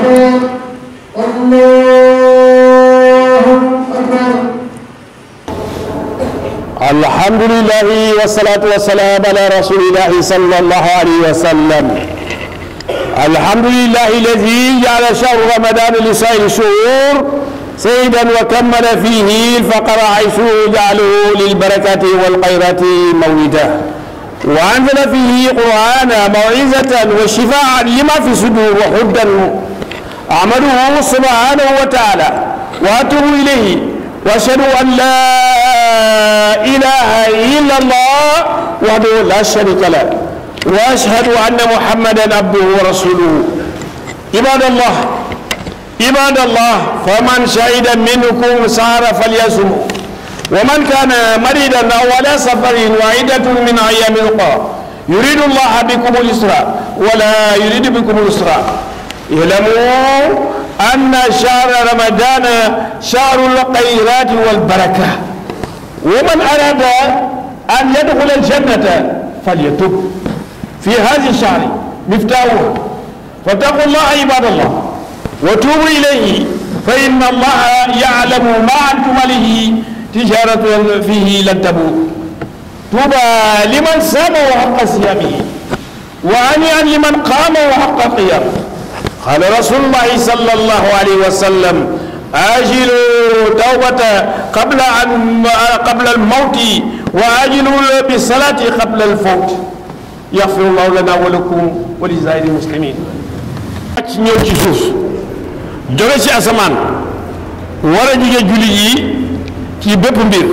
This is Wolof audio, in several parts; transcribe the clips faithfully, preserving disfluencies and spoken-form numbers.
الحمد لله والصلاة والسلام على رسول الله صلى الله عليه وسلم. الحمد لله الذي جعل شهر رمضان لسائر الشهور سيدا وكمل فيه الفقر حيث جعله للبركة والخيرات مولدا، وأنزل فيه قرآنا موعظة وشفاعا لما في الصدور وهدى. أحمده سبحانه وتعالى وأتوب إليه وأشهد أن لا إله إلا الله وحده لا شريك له، وأشهد أن محمدا عبده ورسوله. عباد الله عباد الله فمن شهد منكم سهر فليصم، ومن كان مريضا أو على سفر وعدة من أيام أخرى يريد الله بكم اليسر ولا يريد بكم العسر. اعلموا أن شهر رمضان شهر الخيرات والبركة، ومن أراد أن يدخل الجنة فليتب في هذا الشهر مفتاحه. فاتقوا الله عباد الله وتوبوا إليه، فإن الله يعلم ما أنتم عليه تجارة فيه لن تبور. طوبى لمن صام وحق صيامه، وهنيئا لمن قام وحق قيامه. قال رسول الله صلى الله عليه وسلم: آجلوا توبة قبل أن قبل الموت، وآجلوا بالصلاة قبل الفوت. يغفر الله لنا ولكم ولسائر المسلمين. ci ñëw ci suuf jóge ci asamaan war a jige julli yi ci bépp mbir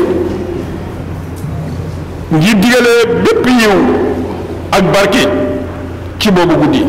ngir digale bépp yiw ak barke ci boobu guddi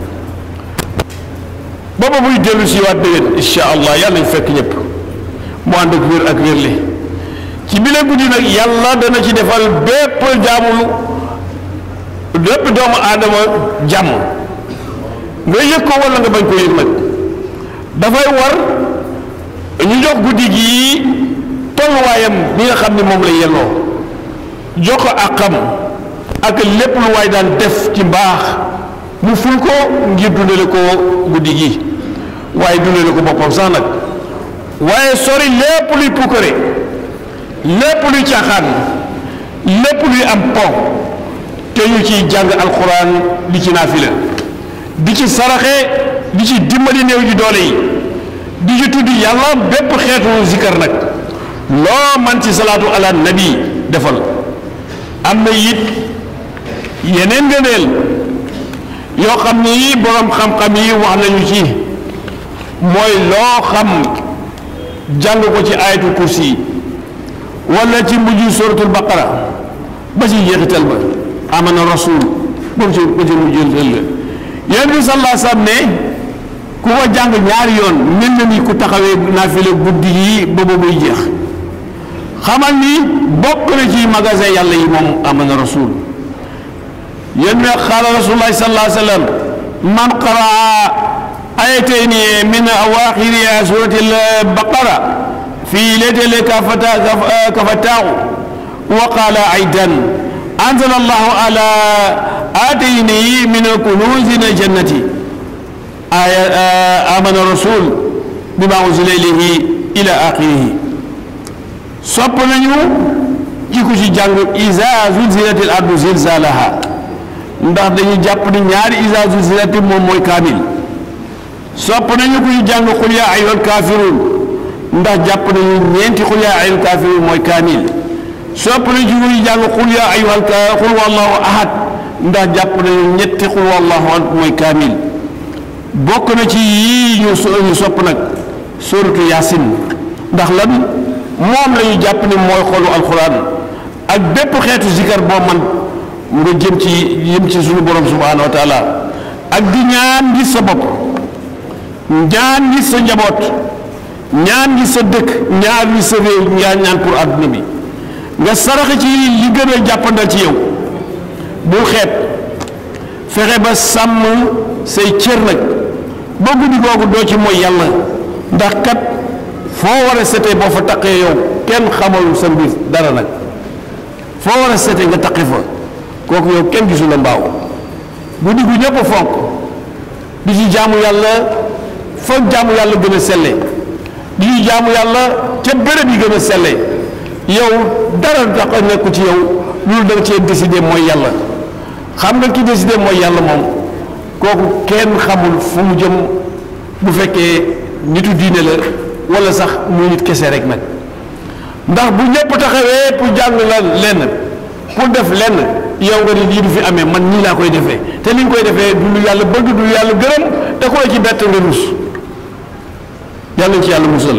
booba buy dellu si waat déwén insha allah yàlla nañ fekk ñëpp mu ànd ak wér ak wérle. ci bile guddi nag yàlla dana ci defal bépp jaamul bépp doomu aadama jàmm, nga yëg ko wala nga bañ ko yëg nag. dafay war ñu jox guddi gi tolluwaayam bi nga xam ne moom la yelloo, jox ko àqam ak lépp lu waay daan def ci mbaax mu ful ko ngir dundale ko guddi gi, waaye dundale ko boppam sax nag, waaye sori lépp luy pukkare, lépp luy caaxaan, lépp luy am po, te ñu ciy jàng alxuraan di ci naafila, di ci saraxe, di ci dimbali néew ji doole yi, di ci tudd yàlla bépp xeetu zikar nag loo man ci salaatu ala nabi defal. am na it yeneen ngëneel yoo xam ni borom xam-xam yi wax nañu ci, mooy loo xam jàng ko ci ayatul kursi wala ci mujj suratul baqara ba ci jeexital ba amana rasul ba ci ba ci mujjantal la. yéen bi sallallahu alayhi wa sallam ne ku ko jàng ñaari yoon mel na ni ku taxawee naafile guddi yi ba ba muy jeex. xamal ni bokk na ci magasin yàlla yi moom amana rasul. yéen ne xaala rasulullah sallallahu alayhi wa sallam: man qaraa ayatayni min awaaxiri suratil baqara fi laylatil kafataahu wa qaala aydan anzala allahu ala atayni min kunuzil jannati amana rasul bima unzila ilayhi ila axirihi. sopp nañu ci ku ci jàng iza zulzilatil ardu zilzalaha, ndax dañuy jàpp ni ñaari iza zulzilati moom mooy kaamil. sopp nañu ku ci jàng qul yaa ayyuhal kaafiruun, ndax jàpp nañu ñeenti qul yaa ayyuhal kaafiruun mooy kaamil. sopp nañu ci ku ci jàng qul yaa ayyuhal qul wallahu ahad, ndax jàpp nañu ñetti qul wallahu ahad mooy kaamil. bokk na ci yii ñu ñu sopp nag suratu yaasin, ndax lan moom la ñu jàpp ni mooy xolu alxuraan, ak bépp xeetu zikar boo man nga jëm ci jëm ci suñu borom subhanahu wa taala, ak di ñaan ngir sa bopp, ñaan ngir sa njaboot, ñaan ngir sa dëkk, ñaan ngir sa réew, ñaan ñaan pour adduna bi. nga saraxe ci li gën a jàppandal ci yow, bul xeeb, fexe ba sàmm say cër nag ba guddi googu doo ci mooy yàlla, ndax kat foo war a setee boo fa taqee yow kenn xamal sa mbir dara nag. foo war a setee nga taqe fa kooku yow kenn gisu la mbaaw. guddi gu ñëpp fonk di ci jaamu yàlla fa jaamu yàlla gën a selle di jaamu yàlla ca béréb yi gën a selle yow dara tax nekku ci yow loolu da nga cee décidé mooy yàlla xam nga ki décidé mooy yàlla moom kooku kenn xamul fu mu jëm bu fekkee nitu diine la wala sax muy nit kese rek nag ndax bu ñëpp taxawee pour jàng la lenn pour def lenn yow nga ni lii du fi amee man nii laa koy defee te ni nga koy defee du lu yàlla bëgg du lu yàlla gërëm te ku la ci bett nga rus yàlla ci yàlla musal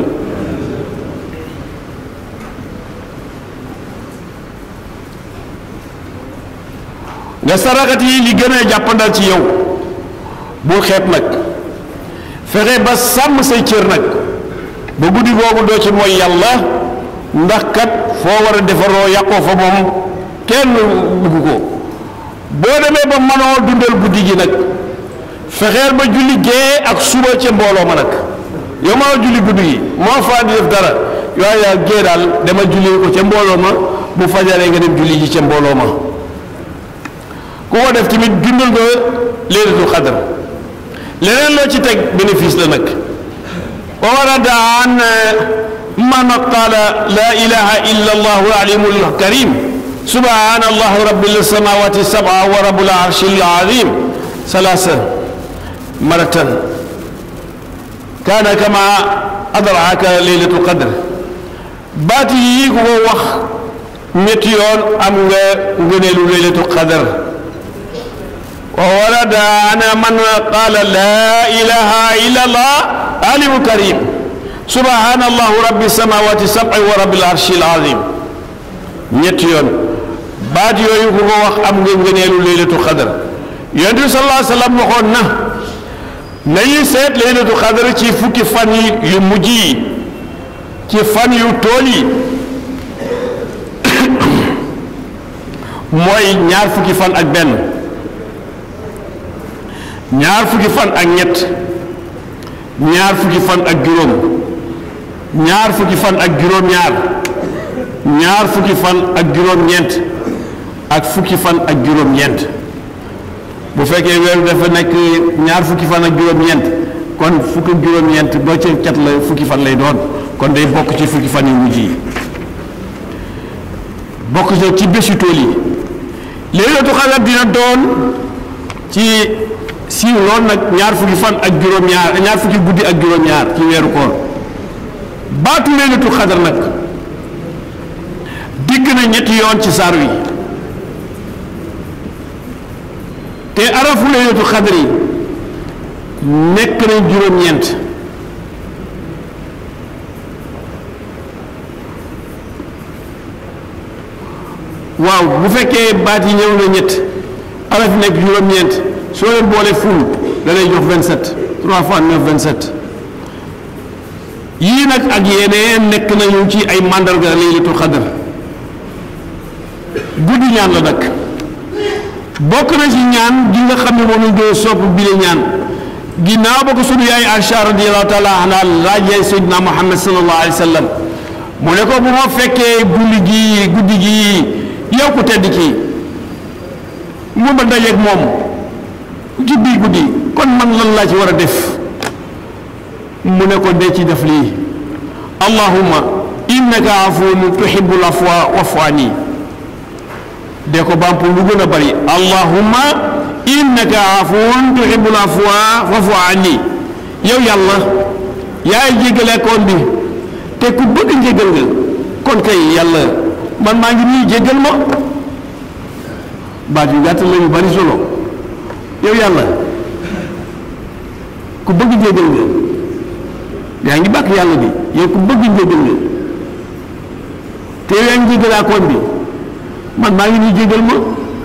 nga saraxat yi li gën a jàppandal ci yow bul xeeb nag fexe ba sàmm say cër nag ba guddi googu doo ci mooy yàlla ndax kat foo war a defaroo yàqoo fa moom kenn bugg ko boo demee ba manoo dundal guddi gi nag fexeel ba julli gee ak suba ca mbooloo ma nag yow maa julli guddi gi moo faa di def dara yooyu yaa gee daal dama julli ko ca mbooloo ma bu fajaree nga dem julli ji ca mbooloo ma ku ko def tamit dundal nga laylatul qadr leneen loo ci teg bénéfice la nag wa warada an man qaala la ilaha illa allahu alimul karim subhana allahi rabbil samawati sab'a wa rabbul arshil azim salasa maratan kaana kama adraka laylatul qadr baati yi ku ko wax ñetti yoon am nga ngëneelu laylatul qadr wa warada ana man qaala la ilaha illa allah alimul karim subhana allahu rabbi samawati sab'i wa rabbil arshil azim ñetti yoon baat yooyu ku ko wax am nga ngëneelu laylatul qadr yonent bi sallallahu alayhi wa sallam waxoon na nañuy seet laylatul qadr ci fukki fan yi yu mujj yi ci fan yu tool yi mooy ñaar fukki fan ak benn ñaar fukki fan ak ñett ñaar fukki fan ak juróom ñaar fukki fan ak juróom-ñaar ñaar fukki fan ak juróom-ñeent ak fukki fan ak juróom-ñeent bu fekkee weeru dafa nekk ñaar fukki fan ak juróom-ñeent kon fukki ak juróom-ñeent boo ca cat la fukki fan lay doon kon day bokk ci fukki fan yu mujj yi bokk ci bésu tool yi laylatul qadr dina doon ci siiw loolu nag ñaar fukki fan ak juróom-ñaar ñaar fukki guddi ak juróom-ñaar ci weeru koor baatu laylatul qadr nag digg na ñetti yoon ci saar wi te arafu laylatul qadr yi nekk nañ juróom-ñeent waaw bu fekkee baat yi ñëw na ñett araf yi nekk juróom-ñeent soo leen boole ful da lay jox vingt-sept trois fois neuf vingt-sept yii nag ak yeneen nekk nañu ci ay mandarga laylatul qadr guddi ñaan la nag bokk na ci ñaan gi nga xam ne moom lañ gën a sopp bi la ñaan ginnaaw ba ko sunu yaay Aïcha radiyallahu taala anha laajee Seydina Muhammad sallallahu alayhi wa sallam mu ne ko bu ma fekkee guddi gi guddi gi yow ku tedd kii mu ma dajeeg moom ci biir guddi kon man lan laa ci war a def mu ne ko dee ci def lii allahumma innaka afuwwun tuhibbul afwa wa'fu anni de ko bamp lu gën a bari allahumma innaka afuwwun tuhibbul afwa fa'fu anni yow yàlla yaay jéggale koon bi te ku bëgg njéggal nga kon kay yàlla man maa ngi nii jéggal ma baat yu gàtt la yu bari solo yow yàlla ku bëgg njéggal nga yaa ngi bàkk yàlla bi yow ku bëgg njéggal nga te yow yaa ngi jéggalaa koon bi man maa ngi nii jéggal ma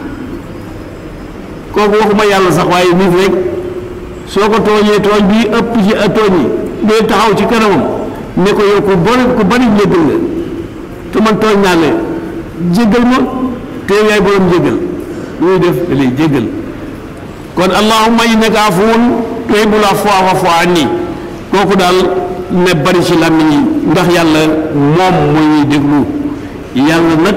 kooku waxuma yàlla sax waaye nit rek soo ko tooñee tooñ bi ëpp ci tooñ yi ngay taxaw ci kanamam ne ko yow ku bari ku bari njéggal nga te man tooñ naa leen jéggal ma te yow yaay borom njéggal ñuy def da lay jéggal kon allahumma innaka afuwwun tuhibbul afwa fa'fu anni kooku daal ne bari ci làmmiñ yi ndax yàlla moom mooy ñuy déglu yàlla nag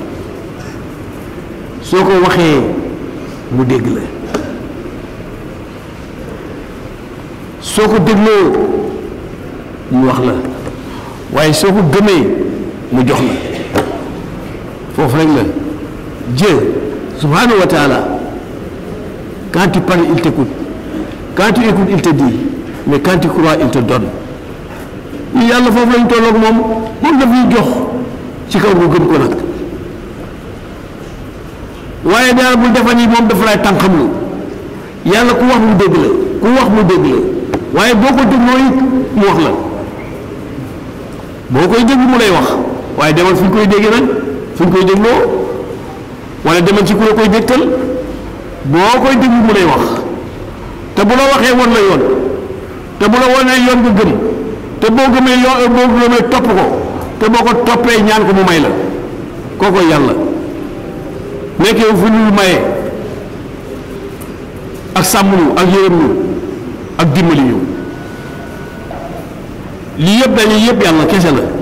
soo ko waxee mu dégg la soo ko dégloo mu wax la waaye soo ko gëmee mu jox la foofu rek la. Dieu subhanahu wa ta'ala, quand tu parles il t'écoute, quand tu écoutes il te dit, mais quand tu crois il te donne. yàlla foofu lañ tolloog moom moom daf ñuy jox ci kaw bu gëm ko nag waaye daal bul defa ni moom dafa lay tànqamlu yàlla ku wax mu dégg la ku wax mu dégg la waaye boo ko dégloo it mu wax la boo koy déglu mu lay wax waaye demal fi ñu koy déggee nag fi ñu koy dégloo wala demal ci ku la koy dégtal boo koy déglu mu lay wax te bu la waxee won la yoon te bu la wonee yoon nga gëm te boo gëmee yoon boo gëmee topp ko te boo ko toppee ñaan ko mu may la kooko yàlla nekkee fu ñu maye ak sàmm ñu ak yërëm ñu ak dimbali ñu lii yëpp dañuy yëpp yàlla kese la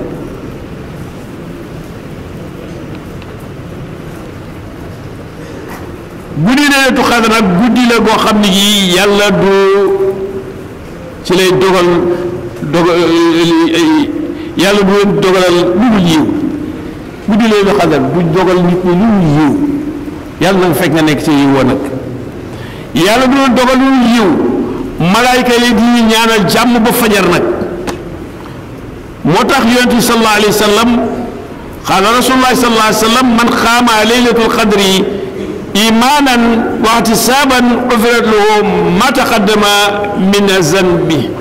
guddi Laylatul Qadr nag guddi la goo xam ne gi yàlla du ci lay dogal dogal yàlla du leen dogalal lu dul yiw guddi Laylatul Qadr du dogal nit ñi lu dul yiw yàlla nag fekk nga nekk ci yiw wa nag yàlla du leen dogal lu dul yiw malaayka yi di ñu ñaanal jàmm ba fajar nag moo tax yonent bi sallallahu alayhi wa sallam qaala rasulullahi sallallahu alayhi wa sallam man qaama Laylatul Qadri imaanan wa ihtisaaban ghufirat lahu ma taqaddama min zanbi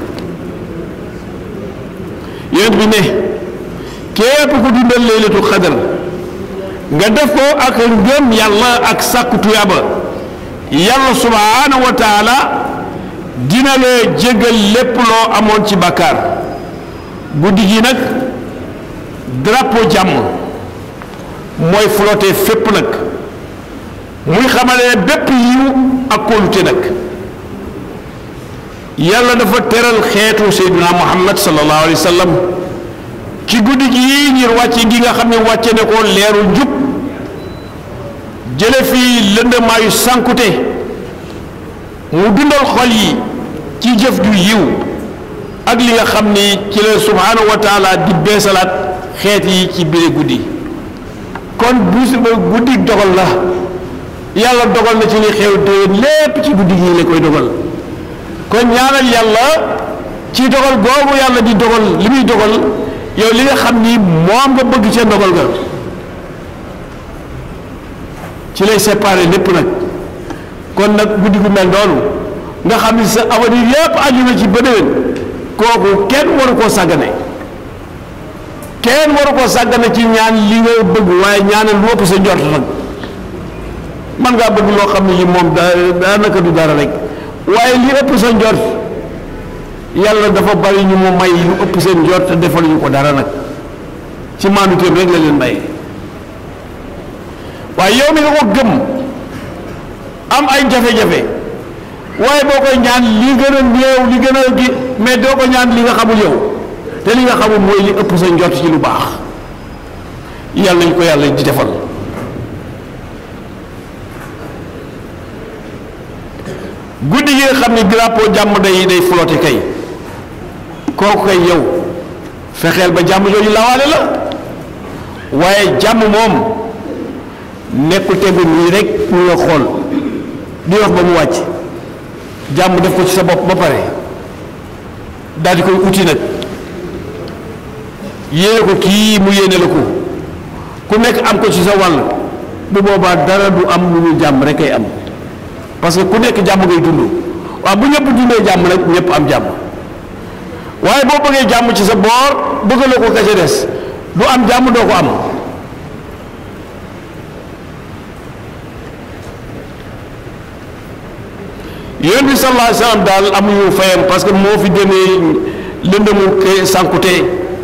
yonent bi ne képp ku dundal Laylatul Qadr nga def ko ak ngëm yàlla ak sàkku tuyaaba yàlla subhaanahu wa taala dina la jéggal lépp loo amoon ci bàkkaar guddi gi nag drapeau jàmm mooy flotté fépp nag muy xamale bépp yiw ak kóolute nag yàlla dafa teral xeetu Seydina Muhammad sallallahu alayhi wa sallam ci guddi gi ngir wàcce gi nga xam ne wàcce ne ko leeru njub jële fii lëndëmaayu sànkute mu dundal xol yi ci jëf ju yiw ak li nga xam ni ci la subhaanahu wa taala di beesalaat xeet yi ci biir guddi kon bu guddi dogal la yàlla dogal na ci li xew déwén lépp ci guddi gi la koy dogal kon ñaanal yàlla ci dogal googu yàlla di dogal li muy dogal yow li nga xam ni moom nga bëgg ca dogal ga ci lay séparé lépp nag kon nag guddi gu mel noonu nga xam ni sa avenir yépp aju na ci ba déwén kooku kenn waru koo sàggane kenn waru koo sàggane ci ñaan li nga bëgg waaye ñaanal lu ëpp sa njort nag man ngaa bëgg loo xam ne yi moom daa daanaka du dara rek waaye li ëpp sa njort yàlla dafa bari ñu mu may lu ëpp seen njort te defaluñu ko dara nag ci maanuteem rek la leen maye waaye yow mi nga ko gëm am ay jafe-jafe waaye boo koy ñaan li gën a néew li gën a gi mais doo ko ñaan li nga xamul yow te li nga xamul mooy li ëpp sa njort ci lu baax yàlla nañ ko yàlla di defal guddi gi nga xam ne drapeau jàmm day day flotté kay kooku kay yow fexeel ba jàmm jooju lawaale la waaye jàmm moom nekkul tegu nii rek ñu nga xool di wax ba mu wàcc jàmm def ko ci sa bopp ba pare daal di koy uti nag yéene ko kii mu yéene la ko ku nekk am ko ci sa wàll bu boobaa dara du am lu ñu jàmm rek ay am parce que ku nekk jàmm ngay dund waaw bu ñëpp dundee jàmm rek ñëpp am jàmm waaye boo bëggee jàmm ci sa boor bëggaloo ko ka ca des du am jàmm doo ko am yonent bi sallallahu alayhi wa sallam daal amuñu fayam parce que moo fi génnee lëndëmu ke sànkute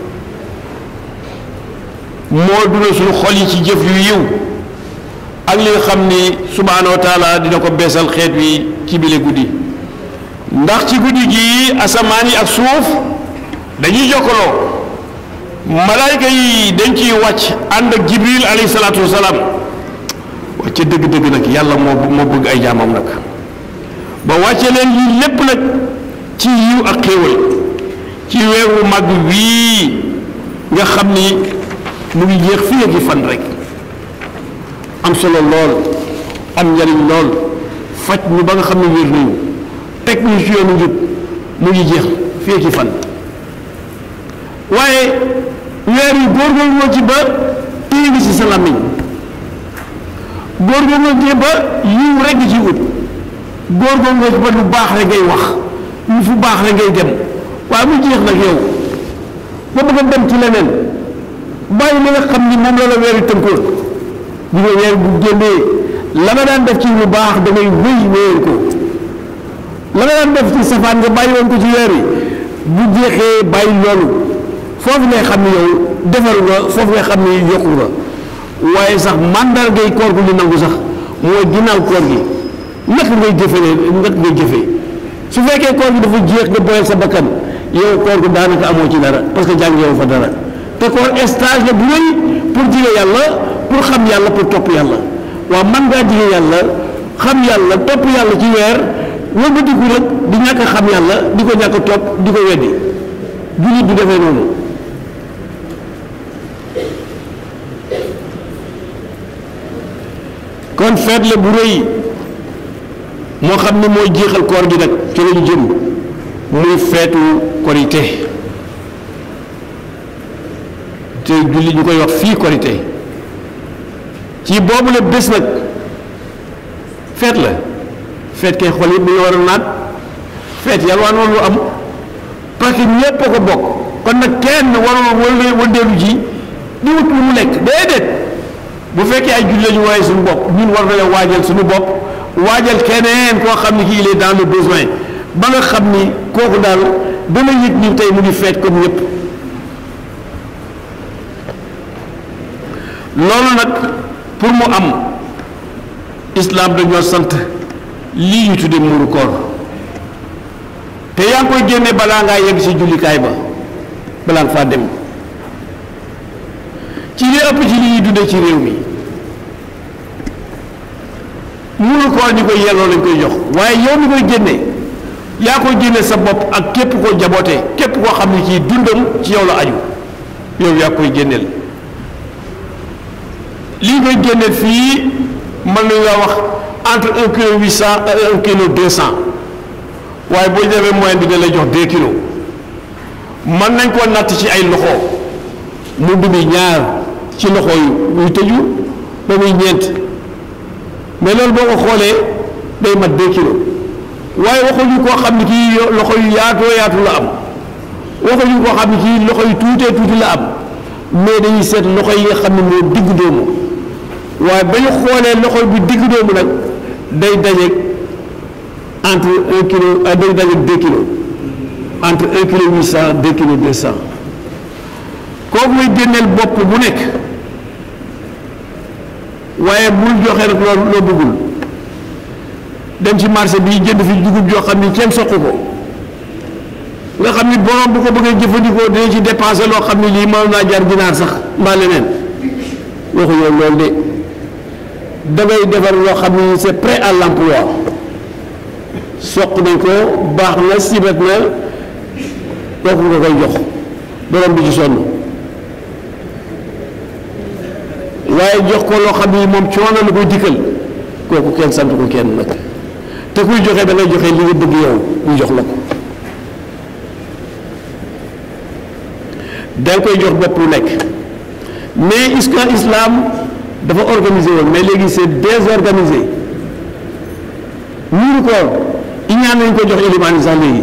moo dundal suñu xol yi ci jëf yu yiw ak li nga xam ni subhaanahu wa taala dina ko beesal xeet wi ci bile guddi ndax ci guddi gi asamaan yi ak suuf dañuy jokkaloo malaayka yi dañ ciy wàcc ànd ak jibril alayhi salaatu wasalaam wàcce dëgg-dëgg nag yàlla moo moo bëgg ay jaamam nag ba wàcce leen yi lépp nag ci yiw ak xéewal ci weeru mag wii nga xam ni mu ngi jeex fii ak fan rek am solo lool am njariñ lool faj ñu ba nga xam ne wér nañu teg ñu ci yoonu njub mu ngi jeex fii ak fan waaye weer yi góorgóorloo ci ba téye ngi ci sa làmmiñ góorgóorloo ci ba yiw rek ci ut góorgóorloo ci ba lu baax rek ngay wax lu fu baax rek ngay dem waaye mu jeex nag yow ba bëgg a dem ci leneen bàyyi li nga xam ni moom la la weer yi tënkoon bi nga weer bu génnee la nga daan def ci lu baax da ngay wéy wéyal ko la nga daan def ci safaan nga bàyyi woon ko ci weer yi bu jeexee bàyyi loolu foofu ngay xam ni yow defaru nga foofu ngay xam ni yokku nga waaye sax mandargay koor gu li nangu sax mooy ginnaaw koor gi naka ngay jëfee naka ngay jëfee su fekkee koor gi dafa jeex nga boyal sa bakkan yow koor gu daanaka amoo ci dara parce que jàngeewu fa dara te koor stage la bu rëy pour jige yàlla pour xam yàlla pour topp yàlla waaw man ngaa jige yàlla xam yàlla topp yàlla ci weer wëlbatiku rek di ñàkk a xam yàlla di ko ñàkk a topp di ko weddi jullit bi defee noonu kon feet la bu rëy moo xam ne mooy jeexal koor gi nag ci lañu jëm muy feetu korite te julli ñu koy wax fii korite ci boobu la bés nag feet la feet kay xol yëpp dañu war a naat feet yalwaan woon lu am parce que ñépp a ko bokk kon nag kenn warul wala wëndeelu ji di wut lu mu lekk déedéet bu fekkee ay julli lañu waaye suñu bopp ñun war nañoo waajal suñu bopp waajal keneen koo xam ni kii il est dans le besoin ba nga xam ni kooku daal dana yëg ni tey mu ngi feet comme ñëpp loolu nag pour mu am islam dañoo sant lii ñu tudde muuru koor te yaa ngi koy génne balaa ngaa yegg ci jullikaay ba balaa nga faa dem ci li ëpp ci li ñuy dundee ci réew mi muuru koor ñi koy yelloo lañ koy jox waaye yow mi koy génne yaa koy génne sa bopp ak képp koo jaboote képp koo xam ne kii dundam ci yow la aju yow yaa koy génneel lii koy génneel fii mën nañu la wax entre un kilo huit cent et un kilo deux cent waaye boo defee moyen bi da lay jox deux kilos mën nañ koo natt ci ay loxo mu dumi ñaar ci loxo yu yu tëju ba muy ñeent mais loolu boo ko xoolee day mat deux kilos waaye waxuñu koo xam ne kii loxo yu yaatoo yaatu la am waxuñu koo xam ne kii loxo yu tuutee tuuti la am mais dañuy seet loxo yi nga xam ne moo digg doomu waaye ba ñu xoolee loxo bi digg doomu nag day dajeeg entre un kilo day dajeeg deux kilos entre un kilo huit cent deux kilos deux cent kooku muy génneel bopp bu nekk waaye bul joxe nag loo loo bëggul dem ci marché bi jënd fi dugub joo xam ni kenn soq ko nga xam ni borom bu ko bëggee jëfandikoo dina ci dépensé loo xam ni lii mën naa jar ginaar sax mbaa leneen waxu yoon loolu de dangay defar loo xam ni c'est prêt à l'emploi soq nañ ko baax na sibet na kooku nga koy jox borom bi ci sonn waaye jox ko loo xam ni moom coono la koy dikkal kooku kenn sant ko kenn nag te kuy joxe da ngay joxe li nga bëgg yow ñu jox la ko da nga koy jox bopp lu nekk mais est-ce que islam dafa organisé woon mais léegi c'est désorganisé muuru koor i ñaan nañ ko jox ilimaan yi sax léegi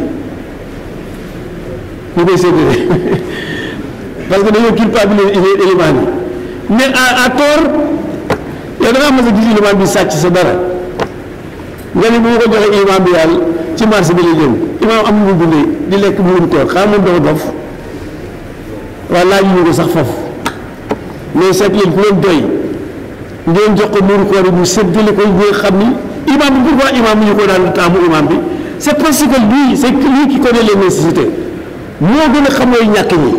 ñu koy séddale parce que dañoo culpabiliser ilimaan yi mais à à tort yow da ngaa mos a gis ilimaan bi sàcc sa dara nga ni bu ma ko joxee imaam bi yàlla ci marché bi la jëm imaam am na mu dundee di lekk muuru koor xam nga dafa dof waaye laaj ñu ko sax foofu mais seet leen ku leen doy ngeen jox ko muuru koor yi mu séddale ko nga xam ni imaam bi pourquoi imaam bi ñu ko daan taamu imaam bi c'est parce que lui c'est lui qui connaît les nécessités moo gën a xam mooy ñàkk ñi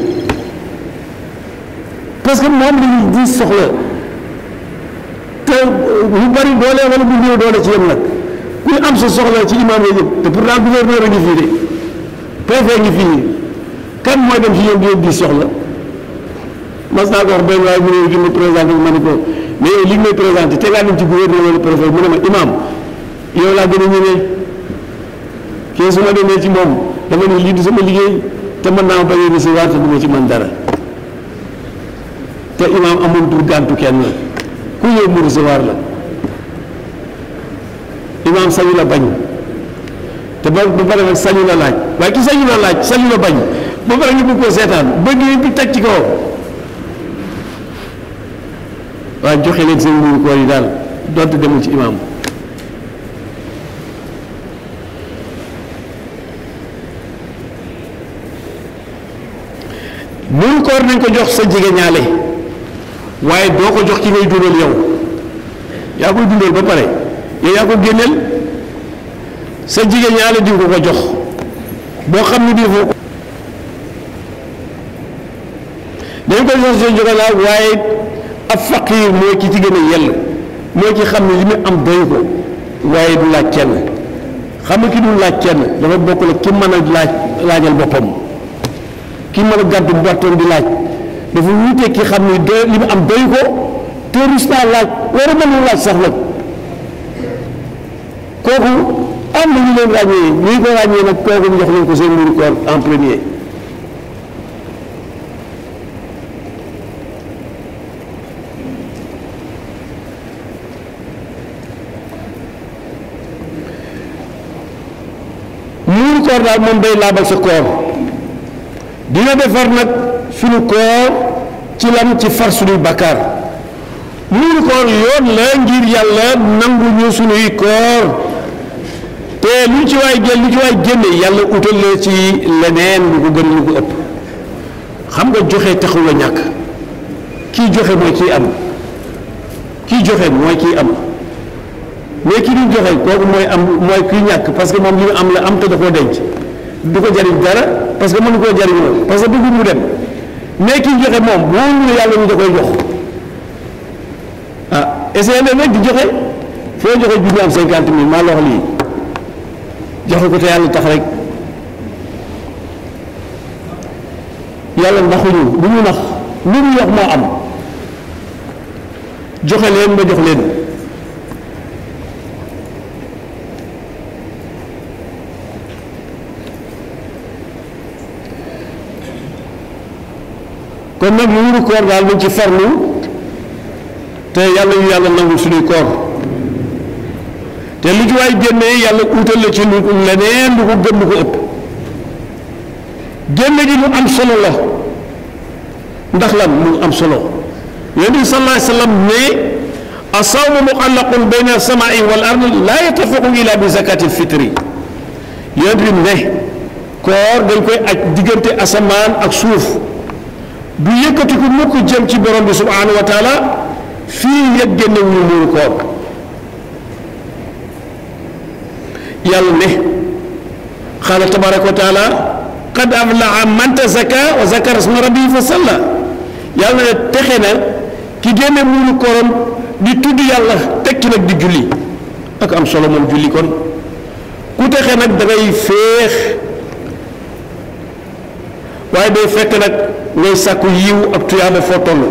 parce que moom la ñuy soxla te lu bari doole wala bu néew doole ci yem nag kuy am sa soxla ci imaam la jëm te pourtant gouverneur a ngi fii de préfet ngi fii kan mooy dem ci ñoom di leen di soxla mas naa ko wax benn waaye mu ne di ma présenté ma ne ko mais yow li nga may présenté tegaat nañ ci gouverneur wala préfet mu ne ma imam yow laa gën a ñëwee kii su ma demee ci moom dama ne lii du sama liggéey te mën naa bañ a recevoir te du ma ci man dara te imam amul pour gàntu kenn ku ñëw mu recevoir la imam sañu la bañ te ba ba pare nag sañu la laaj waaye ki sañu la laaj sañu la bañ ba pare ñu bëgg koo seetaan bëgg bi teg ci kaw waaye joxe leen seen mbuuru koor yi daal donte demul ci imam mbuuru koor nañ ko jox sa jege ñaale waaye doo ko jox ki ngay dundal yow yaa koy dundal ba pare yow yaa ko génneel sa jege ñaale di ko ko jox boo xam ne bii foo ko dañ ko jox seen jóge laa waaye ab faqiir mooy ki ci gën a yell mooy ki xam ne li mu am doy ko waaye du laaj kenn xam nga ki du laaj kenn dafa bokk la ki mën a laaj laajal boppam ki mën a gàddu mbartoon di laaj dafa wuute ki xam ne doy li mu am doy ko te rus naa laaj war a mën laaj sax nag kooku am na ñu leen ràññee ñi ko ràññee nag kooku ñu jox leen ko seen mbiru koor en premier mbiru koor daal moom day laabal sa koor dina defar nag suñu koor ci lan ci far suñuy bakkaar mbiru koor yoon la ngir yàlla nangu ñu suñuy koor te lu ci waay jël lu ci waay génne yàlla utal la ci leneen lu ko gën lu ko ëpp xam nga joxe taxul la ñàkk kii joxe mooy kii am kii joxe mooy kii am mais kii du joxe kooku mooy am mooy kii ñàkk parce que moom li mu am la am te da koo denc du ko jariñ dara parce que mënu koo jariñoo parce que bëggul mu dem mais kii joxe moom wóor na yàlla ñu da koy jox ah essayé na nag di joxe foo joxe junni am cinquante mille maa la wax lii joxe ko te yàlla tax rek yàlla naxuñu bu ñu nax lu ñu wax moo am joxe leen ba jox leen kon nag muuru koor daal nañ ci farlu te yàlla yu yàlla nangul suñuy koor te lu ci waay génnee yàlla utal la ci lu leneen lu ko gën lu ko ëpp génne gi lu am solo la ndax lan lu am solo yonent bi sallallahu alayhi wa sallam ne as-sawmu mu'allaqun bayna as-samaa'i wal ardi laa yattafaqu illa bi zakati al-fitri yonent bi ne koor dañ koy aj diggante asamaan ak suuf du yëkkati ko mukk jëm ci borom bi subhanahu wa taala fii yëg génnewuñu muuru koor yàlla ne qaala tabaraka wa taala qad aflaha man tazakka wa zakara isma rabbihi fa salla yàlla ne texe na ki génne muuru kooram di tudd yàlla tekki nag di julli ak am solo moom julli kon ku texe nag da ngay féex waaye day fekk nag ngay sàkku yiw ak tuyaaba foo toll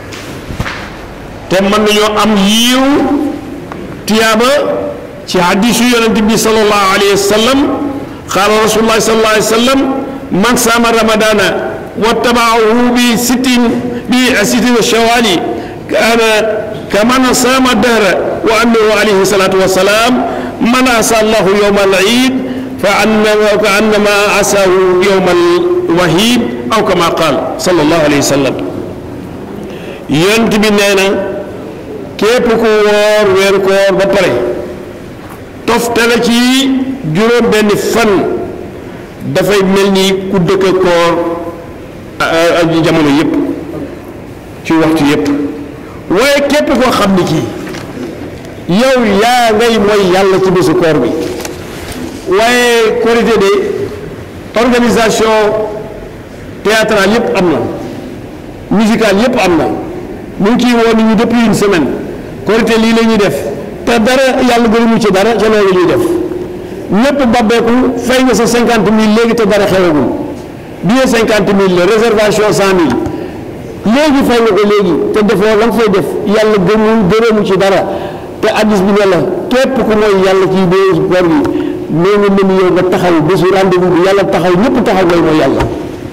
te mën nañoo am yiw tuyaaba ci hadisu yonent bi sallallahu alayhi wa sallam qaala rasulullahi sallallahu alayhi wa sallam man saama ramadana wattabaahu bi sittin bi sittin wa shawali kaana kaman saama dahra wa annahu alayhi salatu wa salaam man asa allahu yowma al iid fa annama asahu yowma al wahid aw kama qaal sallallahu alayhi wa sallam yonent bi nee na képp ku woor weeru koor ba pare toftale ci juróom benn fan dafay mel ni ku dëkk koor jamono yépp ci waxtu yépp waaye képp koo xam ni kii yow yaa ngay mooy yàlla ci bésu koor bi waaye korité de organisation théâtrale yépp am na musicale yépp am na mu ngi ciy woo nit ñi depuis une semaine korité lii la ñuy def te dara yàlla gënuñu ci dara ca loolu ñuy def ñëpp babbeeku fay nga sa cinquante mille léegi te dara xewagul billet cinquante mille la réservation cent mille léegi fay nga ko léegi te defoo la nga fay def yàlla gëmul gërëmu ci dara te addis bi ne la képp ku mooy yàlla ci bee koor gi nee nga mën yow nga taxaw bésu rendez-vous bi yàlla taxaw ñëpp taxaw ngay mooy yàlla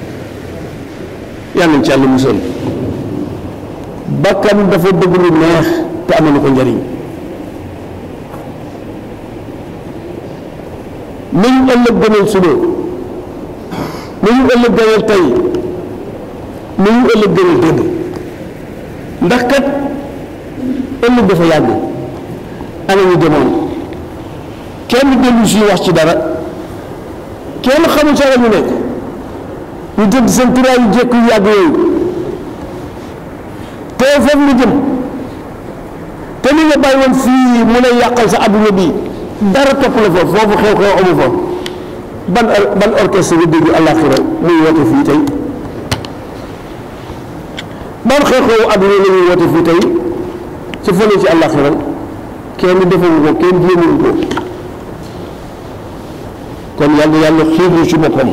yàlla nañ ci yàlla musal bakkan dafa bëgg lu neex te amalu ko njariñ nañu ëllëg gënal suba nañu ëllëg gënal tey nañu ëllëg gënal démb ndax kat ëllëg dafa yàgg ana ñu demoon kenn dellu si wax ci dara kenn xamul sa la ñu nekk ñu tëdd seen turaay yu jekk yu yàgg yooyu te foofu nga jëm te li nga bàyyi woon fii mu lay yàqal sa adduna bi dara topp la foofu foofu xew-xew amu fa ban ban orchestre nga dégg àllaaxira muy woote fii tey ban xew-xewu adduna la ñuy woote fii tey ci fële ci àllaaxira kenn defagu ko kenn jéemagu ko kon yàlla yàlla xiir ci boppam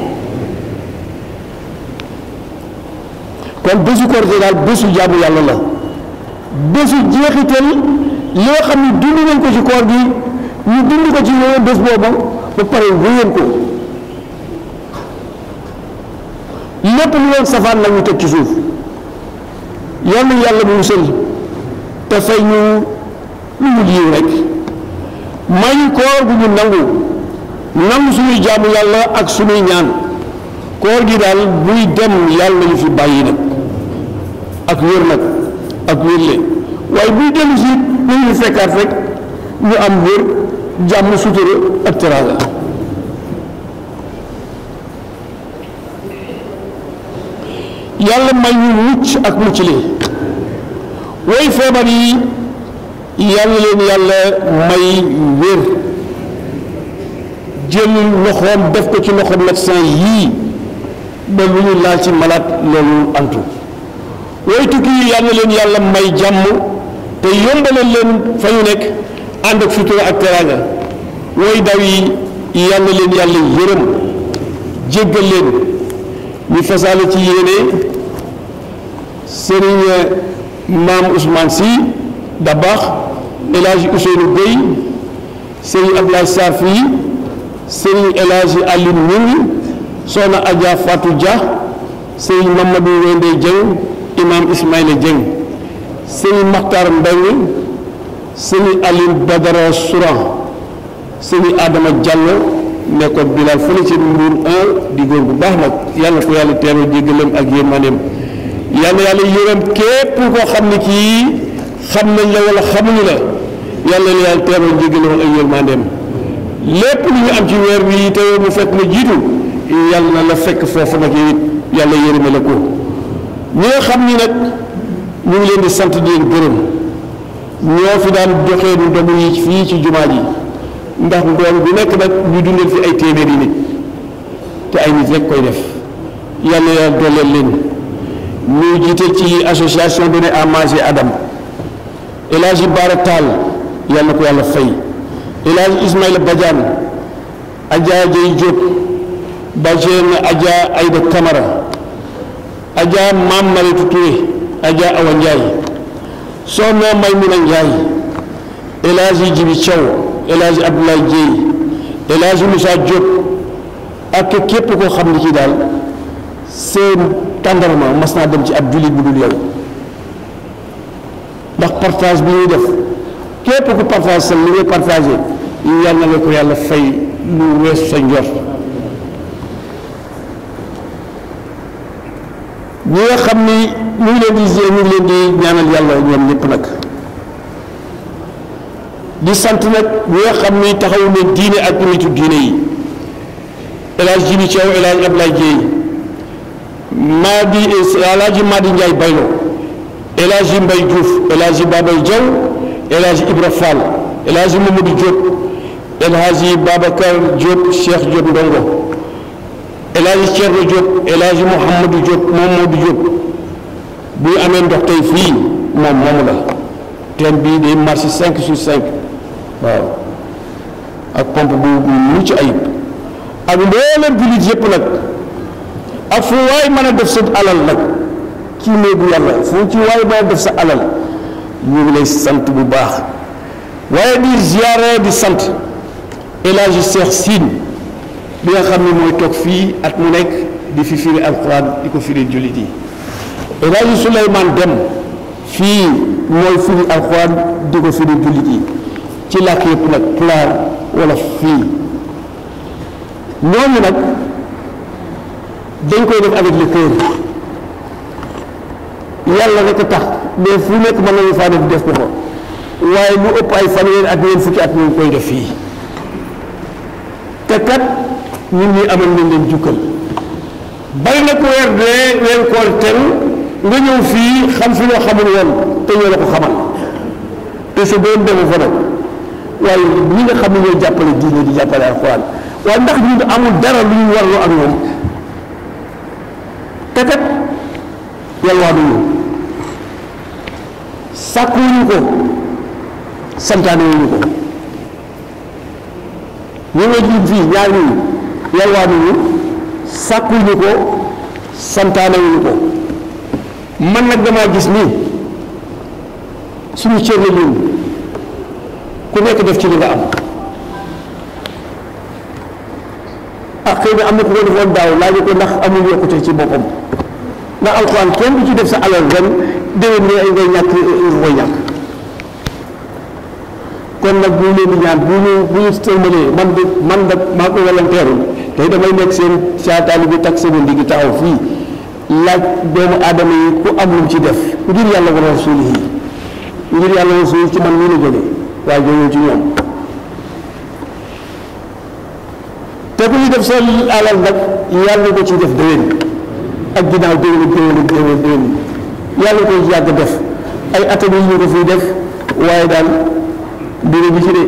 kon bésu Korité daal bésu jaamu yàlla la bésu jeexital yoo xam ne dund nañ ko ci koor gi ñu dund ko ci yooyu bés boobu ba pare wéyal ko lépp lu leen safaan la ñu teg ci suuf yàlla yàlla bu musal te fay ñu lu ñu liiw rek may koor gu ñu nangu nangu suñuy jaamu yàlla ak suñuy ñaan koor gi daal buy dem yàlla ñu fi bàyyi nag ak wér nag ak wérle waaye buy dellu si nañu fekkaat rek ñu am wér jàmm sutura ak teraanga yàlla may ñu mucc ak mucc li way feebar yi yàlla leen yàlla may wér jël loxoom def ko ci loxo médecin yii ba lu ñu laal ci malade loolu antu way tukki yi yàlla leen yàlla may jàmm te yombalal leen fa ñu nekk ànd ak sutura ak teraanga way daw yi yàlla leen yàlla yërëm jéggal leen ñu fasaale ci yéene sëriñ maam Ousmane Sy Dabakh El Hadji Ousseynou Gueye sëriñ Abdoulaye Sarr fii sëriñ El Hadji Aline Ning soxna Adja Fatou Dia sëriñ Mamadou Wende Dieng imam Ismaïla Dieng sëriñ Makhtar Mbengue sëriñ Aline Badara Souran sëriñ Adama Diallo nekkoon Bilal fële ci Mbour un di góor bu baax nag yàlla ko yàlla teeru jéggalam ak yërmandeem yàlla yàlla yërëm képp koo xam ne kii xam nañ la wala xamuñu la yàlla la yàlla teeru jéggalam ak yërmandeem lépp lu ñu am ci weer wi te mu fekk na jiitu yàlla na la fekk foofu nag it yàlla yërëme la ko ñi nga xam ni nag ñu ngi leen di sant di leen gërëm ñoo fi daan joxee nu dogu yi fii ci jumaa ji ndax ngoon bu nekk nag ñu dundal fi ay téeméeri nit te ay nit rek koy def yàlla yàlla dooleel leen ñu jiite ci association donné à manger Adam El Hadji Bara Tall yàlla na ko yàlla fay El Hadji Ismaïla Badiane Adja Dieye Diop Badiane Adja Aïda Camara Adja Mam Maritou Touré Adja Awa Ndiaye Soxna Maymuna Ndiaye El Hadji Djibi Thiaw El Hadji Abdoulaye Dieye El Hadji Moussa Diop ak képp koo xam ne ci daal seen tàndarma mas naa dem ci ab jullit bu dul yow ndax partage bi ñuy def képp ku partage sa li ngay partagé yàlla na la ko yàlla fay lu weesu sa njort ñi nga xam ni ñu ngi leen di ñu ngi leen di ñaanal yàlla ñoom ñëpp nag di sant nag ñi nga xam ni taxawu ne diine ak nitu diine yi El Hadji Djibi Thiaw El Hadji Abdoulaye Dieye Madi El Hadji Madi Ndiaye Baylo El Hadji Mbaye Diouf El Hadji Babay Diaw El Hadji Ibra Fall El Hadji Mamadou Diop El Hadji Babacar Diop Cheikh Diop Ndongo El Hadji Thierno Diop El Hadji Mouhamadou Diop Mamadou Diop buy amee ndox tey fii moom moomu la teen bii day marché cinq sur cinq waaw ak pompe bu mucc ayib ak mboolem jullit yëpp nag ak fu waay mën a def sa alal nag ci néegu yàlla fu ci waay mën a def sa alal ñu ngi lay sant bu baax waaye di ziyaare di sant El Hadji Cheikh Sine bi nga xam ne mooy toog fii at mu nekk di fi firi alquran di ko firi jullit yi El Hadji Souleymane Dem fii mooy firi alquran di ko firi jullit yi ci làkk yëpp nag pulaar wala fii ñooñu nag dañ koy def avec le cœur yàlla rek a tax mais fu nekk mën nañu faa def def ko ko waaye lu ëpp ay fanweeri at ñeent fukki at ñu ngi koy def fii te kat ñun ñi amal nañ leen jukkal bari na ko weer dee weer koor ten nga ñëw fii xam fi loo xamul woon te ñoo la ko xamal te sa doon defu fa nag waaye ñi nga xam ne ñoo jàppale diine di jàppale alxuraan waaye ndax ñun amul dara lu ñu warloo ak ñoom te kat yalwaanuñu sàkkuwuñu ko santaanewuñu ko ñu nga jiit fii ñaar ñuñu yalwaanuñu sàkkuwuñu ko santaanewuñu ko man nag damaa gis nii suñu cër la ñun ku nekk def ci li nga am ah xëy na am na ku ko defoon daaw laaj ko ndax amul yokkute ci boppam ndax alxuraan kenn du ci def sa alal ren déwén ne ay ngay ñàkk nga koy ñàkk kon nag bu ñu leen di ñaan bu ñu bu ñu tëlmalee man de man de maa ko volontaire tey damay nekk seen saataani bi takk seen ndigg taxaw fii laaj doomu aadama yi ku am lu mu ci def ngir yàlla wa rasuulihi ngir yàlla wa rasuulihi ci man ñu la jógee waaye jógee ci ñoom te ku ñu def sa alal nag yàlla ko ci def déwén ak ginnaaw déwén ak déwén ak déwén déwén yàlla koy yàgg def ay atam yi ñu ko fiy def waaye daal mbir bi ci de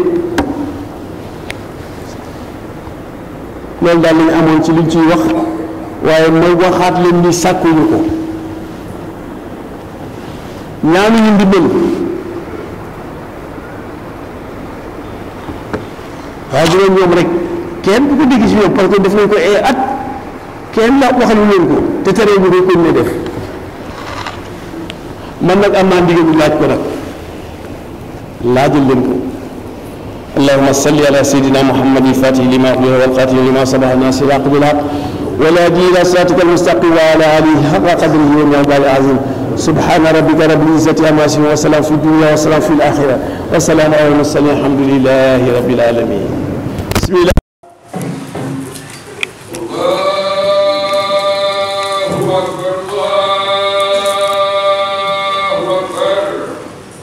loolu daal lañu amoon ci liñ ciy wax waaye mooy waxaat leen ni sàkkuñu ko ñaanuñu ndimbal waaye dinañ ñoom rek kenn du ko dégg ci ñoom parce que def nañ ko ay at kenn la waxal leen ko te teree ñu koy ne def man nag am naa ndigal ñu laaj ko nag laajal leen ko اللهم صل على سيدنا محمد الفاتح لما أغلق والقاتل لما سبق الناس الحق بالحق والهادي إلى صراطك المستقيم وعلى آله حق قدره ومقداره العظيم سبحان ربك رب العزة عما يصفون وسلام في الدنيا وسلام في الآخرة وسلام على المرسلين الحمد لله رب العالمين بسم الله الله أكبر الله